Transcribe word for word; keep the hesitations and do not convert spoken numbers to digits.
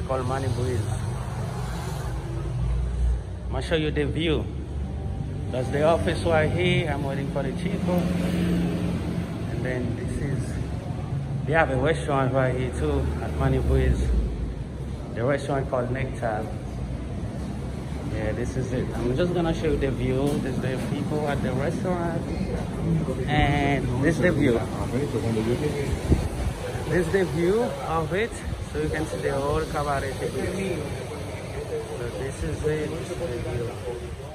called Manny Buiz. I'm gonna show you the view. That's the office right here. I'm waiting for the Chico. And then this is, they have a restaurant right here too at Manny Buiz. The restaurant called Nectar. Yeah, this is it. I'm just gonna show you the view. This is the people at the restaurant. And this is the view. This is the view of it. So you can see the whole cabaret. So this is it. This is the view.